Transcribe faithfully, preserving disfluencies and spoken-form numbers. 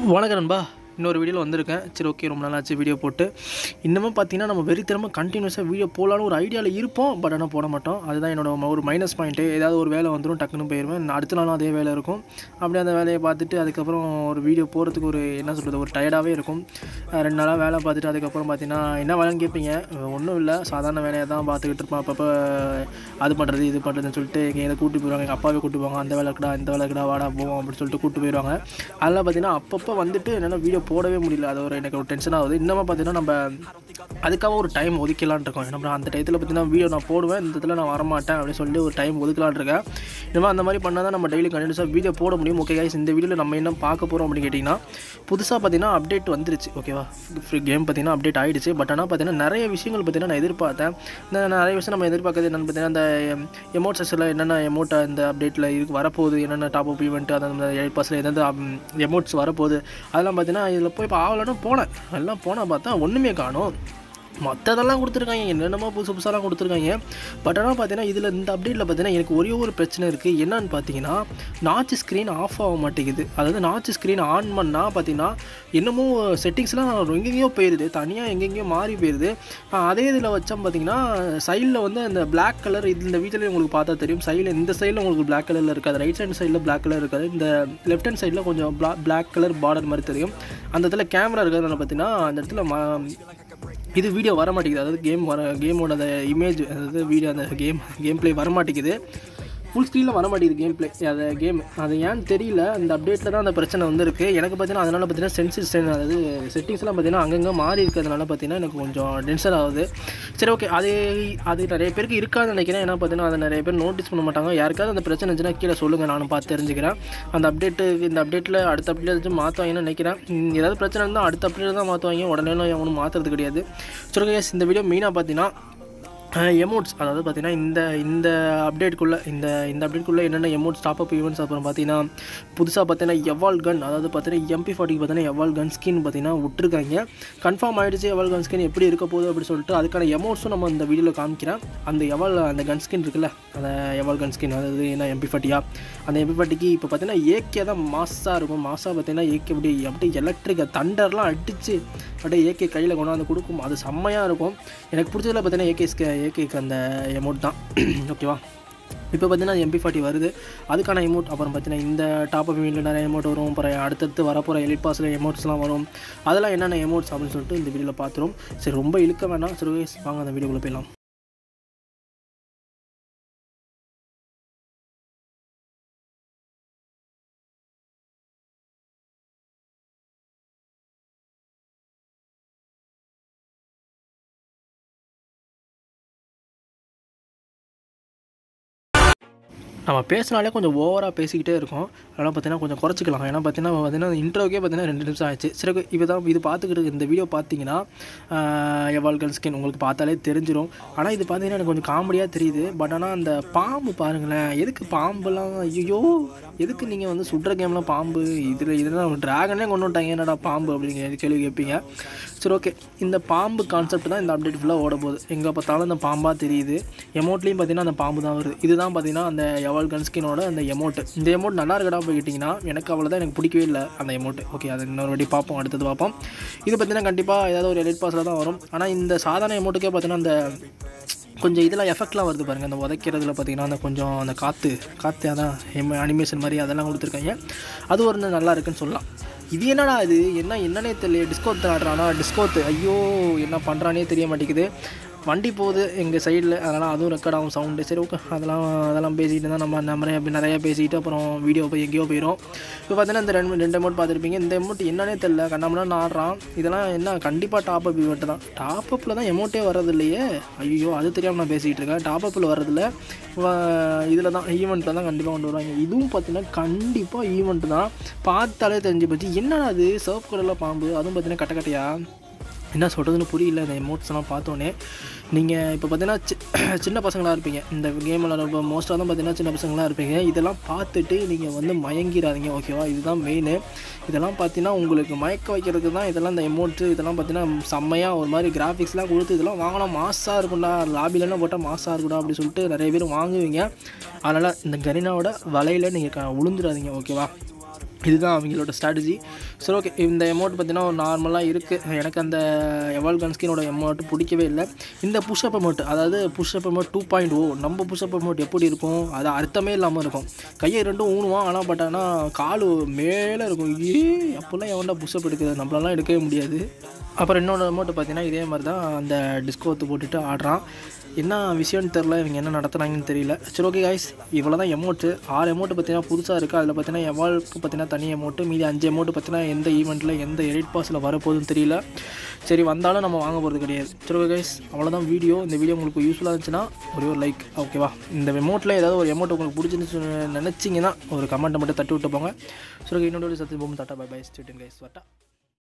வணக்கம் நண்பா, இன்னொரு வீடியோவில் வந்திருக்கேன். சரி, ஓகே, ரொம்ப நாளாச்சு வீடியோ போட்டு. இன்னமும் பார்த்தீங்கன்னா நம்ம வெறித்தனமாக கண்டினியூஸாக வீடியோ போடலான்னு ஒரு ஐடியாவில் இருப்போம். பட் ஆனால் போட மாட்டோம். அதுதான் என்னோட ஒரு மைனஸ் பாயிண்ட்டு. ஏதாவது ஒரு வேலை வந்துடும், டக்குன்னு போயிடுவேன். அடுத்த நாளும் அதே வேலை இருக்கும். அப்படியே அந்த வேலையை பார்த்துட்டு அதுக்கப்புறம் ஒரு வீடியோ போகிறதுக்கு ஒரு என்ன சொல்கிறது, ஒரு டயர்டாகவே இருக்கும். ரெண்டு நாளாக வேலை பார்த்துட்டு அதுக்கப்புறம் பார்த்தீங்கன்னா என்ன வேலைன்னு கேட்பீங்க. ஒன்றும் இல்லை, சாதாரண வேலையை தான் பார்த்துக்கிட்டு இருப்பேன். அப்பப்போ அது பண்ணுறது இது பண்ணுறதுன்னு சொல்லிட்டு எங்கள் இதை கூப்பிட்டு போயிடுவாங்க. எங்கள் அப்பாவே கூப்பிட்டு போவாங்க. அந்த வேலை இருக்கடா, இந்த வேலை இருக்கடா, வாடா போவோம் அப்படின்னு சொல்லிட்டு கூப்பிட்டு போயிடுவாங்க. அதெல்லாம் பார்த்தீங்கன்னா அப்பப்போ வந்துட்டு என்னால் வீடியோ போடவே முடியல. அது ஒரு எனக்கு ஒரு டென்ஷன் ஆகுது. இன்னமும் பார்த்தீங்கன்னா நம்ம அதுக்காக ஒரு டைம் ஒதுக்கலான் இருக்கோம். நம்ம அந்த டயத்தில் பார்த்தீங்கன்னா வீடியோ நான் போடுவேன், இந்த இடத்துல நான் வரமாட்டேன் அப்படின்னு சொல்லி ஒரு டைம் ஒதுக்கலான் இருக்கேன். இன்னும் அந்த மாதிரி பண்ணால் தான் நம்ம டெய்லி கண்டினியூஸாக வீடியோ போட முடியும். ஓகே கைஸ், இந்த வீடியோவில் நம்ம என்ன பார்க்க போகிறோம் அப்படின்னு கேட்டிங்கன்னா, புதுசாக பார்த்தீங்கன்னா அப்டேட் வந்துருச்சு. ஓகேவா, ஃப்ரீ கேம் பார்த்தீங்கன்னா அப்டேட் ஆகிடுச்சு. பட் ஆனால் பார்த்தீங்கன்னா நிறைய விஷயங்கள் பார்த்தீங்கன்னா நான் எதிர்பார்த்தேன். இந்த நிறைய விஷயம் நம்ம எதிர்பார்க்கறது என்னென்னு பார்த்தீங்கன்னா, அந்த எமோட்ஸில் என்னென்ன எமோட்டை இந்த அப்டேட்டில் இருக்கு வரப்போகுது, என்னென்ன டாப் அப் ஈவெண்ட், அந்த எயிட் பர்சன்ட் எந்தெந்த எமோட்ஸ் வரப்போகுது, அதெல்லாம் பார்த்தீங்கன்னா இதில் போய் இப்போ ஆகலன்னு போனேன். எல்லாம் போனால் பார்த்தா ஒன்றுமே காணும். மற்றதெல்லாம் கொடுத்துருக்காங்க, என்னென்னமோ புதுசு புதுசாலாம் கொடுத்துருக்காங்க. பட் ஆனால் பார்த்தீங்கன்னா இதில் இந்த அப்டேட்டில் பார்த்தீங்கன்னா எனக்கு ஒரே ஒரு பிரச்சனை இருக்குது. என்னன்னு பார்த்தீங்கன்னா, நாச்சு ஸ்க்ரீன் ஆஃப் ஆக மாட்டேங்குது. அதாவது நாச்சு ஸ்க்ரீன் ஆன் பண்ணால் பார்த்தீங்கன்னா என்னமோ செட்டிங்ஸ்லாம் எங்கெங்கேயோ போயிடுது, தனியாக எங்கெங்கேயோ மாறி போயிடுது. அதே இதில் வச்சோம் பார்த்தீங்கன்னா சைடில் வந்து அந்த பிளாக் கலர், இது இந்த வீட்டில் உங்களுக்கு பார்த்தா தெரியும். சைடில் இந்த சைடில் உங்களுக்கு பிளாக் கலரில் இருக்காது, ரைட் ஹேண்ட் சைடில் பிளாக் கலர் இருக்காது, இந்த லெஃப்ட் ஹேண்ட் சைடில் கொஞ்சம் பிளா பிளாக் கலர் பார்டர் மாதிரி தெரியும். அந்த இடத்துல கேமரா இருக்கிறதுனால பார்த்தீங்கன்னா அந்த இடத்துல மா இது வீடியோ வர மாட்டேங்குது. அதாவது கேம் வர கேமோட அந்த இமேஜ், அதாவது வீடியோ அந்த கேம் கேம் பிளே வர மாட்டேங்குது. ஃபுல் ஸ்க்ரீனில் வர மாட்டேங்குது கேம் பிளே, அதை கேம் அது ஏன்னு தெரியல. அந்த அப்டேட்டில் தான் அந்த பிரச்சனை வந்துருக்கு எனக்கு பார்த்தீங்கன்னா. அதனால் பார்த்தீங்கன்னா சென்சிங், அதாவது செட்டிங்ஸ்லாம் பார்த்தீங்கன்னா அங்கங்கே மாறி இருக்கிறதுனால பார்த்தீங்கன்னா எனக்கு கொஞ்சம் டென்ஷன் ஆகுது. சரி, ஓகே, அது அது நிறைய பேருக்கு இருக்காதுன்னு நினைக்கிறேன். ஏன்னா பார்த்தீங்கன்னா அதை நிறைய பேர் நோட்டீஸ் பண்ண மாட்டாங்க. யாருக்காவது அந்த பிரச்சனை இருந்துச்சுன்னா கீழே சொல்லுங்கள், நானும் பார்த்து தெரிஞ்சுக்கிறேன். அந்த அப்டேட்டு இந்த அப்டேட்டில் அடுத்த அப்டேட் வச்சு மாற்றுவாங்கன்னு நினைக்கிறேன். ஏதாவது பிரச்சனை இருந்தால் அடுத்த அப்டேட் தான் மாற்றுவாங்க, உடனே ஒன்றும் மாற்றுறது கிடையாது. சரி, இந்த வீடியோ மெயினாக பார்த்தீங்கன்னா எமோட்ஸ், அதாவது பார்த்தீங்கன்னா இந்த இந்த அப்டேட்டுக்குள்ளே இந்த இந்த அப்டேட்டுக்குள்ளே என்னென்ன எமோட்ஸ் டாப் அப் ஈவெண்ட்ஸ், அப்புறம் பார்த்தீங்கன்னா புதுசாக பார்த்தீங்கன்னா எவால் கன், அதாவது பார்த்தீங்கன்னா எம்பி ஃபார்ட்டிக்கு பார்த்தீங்கன்னா எவால் கன் ஸ்கின் பார்த்தீங்கன்னா விட்டுருக்காங்க. கன்ஃபார்ம் ஆகிடுச்சு எவால் கன் ஸ்கின் எப்படி இருக்க போகுது அப்படின்னு சொல்லிட்டு அதுக்கான எமோட்ஸும் நம்ம இந்த வீடியோவில் காமிக்கிறேன். அந்த எவால் அந்த கன் ஸ்கின் இருக்குல்ல, அந்த எவால் கன் ஸ்கின், அதாவது என்ன எம்பி ஃபார்ட்டியா, அந்த எம்பி ஃபார்ட்டிக்கு இப்போ பார்த்தீங்கன்னா ஏகே தான் மாஸாக இருக்கும். மாஸாக பார்த்தீங்கன்னா ஏகே அப்படி அப்படியே எலக்ட்ரிக் தண்டர்லாம் அடித்து அப்படியே ஏகே கையில் கொண்டாந்து கொடுக்கும். அது செம்மையாக இருக்கும். எனக்கு பிடிச்சதில் பார்த்தீங்கன்னா ஏகேஸ்க்கு ஏகேக்கு அந்த எமௌண்ட் தான். ஓகேவா, இப்போ பார்த்தீங்கன்னா எம்பி ஃபார்ட்டி வருது, அதுக்கான எமௌண்ட். அப்புறம் பார்த்தீங்கன்னா இந்த டாப் அப் ஈவெண்ட்டில் நிறைய எமௌண்ட் வரும். அப்புறம் அடுத்தடுத்து வரப்போகிற எலிட் பாஸில் எமௌண்ட்ஸ்லாம் வரும். அதெல்லாம் என்னென்ன எமௌண்ட்ஸ் அப்படின்னு சொல்லிட்டு இந்த வீடியோவில் பார்த்துரும். சரி, ரொம்ப இழுக்க வேணாம். சரி, வாங்க அந்த வீடியோக்குள்ளே போயிடலாம். நம்ம பேசினாலே கொஞ்சம் ஓவராக பேசிக்கிட்டே இருக்கோம். அதெல்லாம் பார்த்தீங்கன்னா கொஞ்சம் குறைச்சிக்கலாம். ஏன்னா பார்த்தீங்கன்னா பார்த்தீங்கன்னா இன்ட்ரோக்கே பார்த்தீங்கன்னா ரெண்டு நிமிஷம் ஆயிடுச்சு. சரி, இது தான் இது பார்த்துக்கிட்டு இந்த வீடியோ பார்த்தீங்கன்னா எவால் கன் ஸ்கின் உங்களுக்கு பார்த்தாலே தெரிஞ்சிடும். ஆனால் இது பார்த்தீங்கன்னா எனக்கு கொஞ்சம் காமெடியாக தெரியுது. பட் ஆனால் அந்த பாம்பு பாருங்களேன், எதுக்கு பாம்புலாம், ஐயோ எதுக்கு நீங்கள் வந்து சுடுற கேம்லாம் பாம்பு, இதில் இதெல்லாம் ட்ராகனே கொண்டு வந்துட்டாங்க, என்னடா பாம்பு அப்படிங்கிற கேள்வி கேட்பீங்க. சரி, ஓகே, இந்த பாம்பு கான்செப்ட் தான் இந்த அப்டேட் ஃபுல்லாக ஓட போகுது. எங்கே பார்த்தாலும் அந்த பாம்பாக தெரியுது. எமௌண்ட்லேயும் பார்த்தீங்கன்னா அந்த பாம்பு தான் வருது. இதுதான் பார்த்தீங்கன்னா அந்த எவால் கன் ஸ்கினோட அந்த எமௌண்ட்டு. இந்த எமௌண்ட் நல்லா இருக்கடா போய்கிட்டிங்கன்னா எனக்கு அவ்வளோதான், எனக்கு பிடிக்கவே இல்லை அந்த எமௌண்ட்டு. ஓகே, அது இன்னொரு வாட்டி பார்ப்போம், அடுத்தது பார்ப்போம். இது பார்த்தீங்கன்னா கண்டிப்பாக ஏதாவது ஒரு எலிட் பாஸில் தான் வரும். ஆனால் இந்த சாதாரண எமௌண்ட்டுக்கே பார்த்தீங்கன்னா அந்த கொஞ்சம் இதெல்லாம் எஃபெக்ட்லாம் வருது பாருங்கள். அந்த உதைக்கிறதுல பார்த்தீங்கன்னா அந்த கொஞ்சம் அந்த காற்று காற்று அதான் எம் அனிமேஷன் மாதிரி அதெல்லாம் கொடுத்துருக்காங்க. அது ஒரு நல்லா இருக்குன்னு சொல்லலாம். இது என்னடா இது என்ன என்னன்னே தெரியல. டிஸ்கோத் ஆடுறானா டிஸ்கோத்து, ஐயோ என்ன பண்ணுறானே தெரிய மாட்டேங்குது. வண்டி போகுது எங்கள் சைடில், அதனால் அதுவும் ரெக்கார்ட் ஆகும் சவுண்டு. சரி, ஓகே, அதெல்லாம் அதெல்லாம் பேசிக்கிட்டு தான் நம்ம நிறைய நிறையா பேசிக்கிட்டு அப்புறம் வீடியோ போய் எங்கேயோ போயிடும். இப்போ பார்த்தீங்கன்னா இந்த ரெண்டு ரெண்டு அமௌண்ட் பார்த்துருப்பீங்க. இந்த அமௌண்ட் என்னன்னே தெரியல, கண்ணாமலாம் ஆடுறான். இதெல்லாம் என்ன கண்டிப்பாக டாப் அப் ஈவெண்ட் தான். டாப் அப்பில் தான் எமௌண்ட்டே வர்றது இல்லையே, ஐயோ அது தெரியாமல் நான் பேசிக்கிட்டு இருக்கேன். டாப் அப்பில் வர்றதில்ல, இதில் தான் ஈவெண்ட்டில் தான் கண்டிப்பாக கொண்டு வருவாங்க. இதுவும் பார்த்தீங்கன்னா கண்டிப்பாக ஈவெண்ட் தான். பார்த்தாலே தெரிஞ்சு போச்சு. என்னடா அது சர்ஃப் கடலில் பாம்பு, அதுவும் பார்த்தீங்கன்னா கட்ட கட்டையா, என்ன சொல்கிறதுன்னு புரியல. இந்த எமோட்ஸ்லாம் பார்த்தோன்னே நீங்கள் இப்போ பார்த்தீங்கன்னா சின்ன பசங்களாக இருப்பீங்க, இந்த கேமில் ரொம்ப மோஸ்ட்டாக தான் பார்த்தீங்கன்னா சின்ன பசங்களாக இருப்பீங்க. இதெல்லாம் பார்த்துட்டு நீங்கள் வந்து மயங்கிடாதீங்க. ஓகேவா, இதுதான் மெயின். இதெல்லாம் பார்த்தீங்கன்னா உங்களுக்கு மயக்க வைக்கிறதுக்கு தான் இதெல்லாம் இந்த எமௌண்ட்டு. இதெல்லாம் பார்த்தீங்கன்னா செம்மையாக ஒரு மாதிரி கிராஃபிக்ஸ்லாம் கொடுத்து இதெல்லாம் வாங்கினா மாஸாக இருக்கும்டா, லாபிலெலாம் போட்டால் மாஸாக இருக்கும்டா அப்படி சொல்லிட்டு நிறைய பேர் வாங்குவீங்க. அதனால் இந்த கரீனாவோட வலையில் நீங்கள் க உளுந்துடாதீங்க. ஓகேவா, இதுதான் அவங்களோட ஸ்ட்ராட்டஜி. சரி ஓகே, இந்த எமௌண்ட் பார்த்தீங்கன்னா ஒரு நார்மலாக இருக்குது. எனக்கு அந்த எவால்கன் ஸ்கினோட எமௌண்ட் பிடிக்கவே இல்லை. இந்த புஷ்அப் எமௌண்ட், அதாவது push up amount two point o நம்ம புஷ்அப் எமௌண்ட் எப்படி இருக்கும், அது அர்த்தமே இல்லாமல் இருக்கும். கையை ரெண்டும் ஊனுவான், ஆனால் பட் ஆனால் காலு மேலே இருக்கும். ஏ அப்போல்லாம் எவன்டா புஷ்அப் எடுக்குது, நம்மளாலாம் எடுக்கவே முடியாது. அப்புறம் இன்னொரு எமௌண்ட் பார்த்தீங்கன்னா இதே மாதிரி தான் அந்த டிஸ்கோத்து போட்டுட்டு ஆடுறான். என்ன விஷயம்னு தெரில, இவங்க என்ன நடத்துகிறாங்கன்னு தெரியல. சரி ஓகே காய்ஸ், இவ்வளோ தான் எமௌண்ட்டு. ஆறு எமௌண்ட்டு பார்த்தீங்கன்னா புதுசாக இருக்குது. அதில் பார்த்தீங்கன்னா எவால்க்கு பார்த்தீங்கன்னா தனி எமௌண்ட்டு, மீதி அஞ்சு எமௌண்ட்டு பார்த்தீங்கன்னா எந்த ஈவெண்ட்டில் எந்த எடிட் பாஸில் வரப்போகுதுன்னு தெரியல. சரி வந்தாலும் நம்ம வாங்க போகிறது கிடையாது. சரி ஓகே கைஸ், அவ்வளோதான் வீடியோ. இந்த வீடியோ உங்களுக்கு யூஸ்ஃபுல்லாக இருந்துச்சுன்னா ஒரே ஒரு லைக், ஓகேவா? இந்த எமௌண்ட்டில் ஏதாவது ஒரு எமௌண்ட் உங்களுக்கு பிடிச்சிருந்துச்சு நினச்சிங்கன்னா ஒரு கமெண்ட்டை மட்டும் தட்டி விட்டு போங்க. சரி ஓகே, இன்னொரு சத்து போகும். Tata bye bye, stay tuned guys, வரட்டா.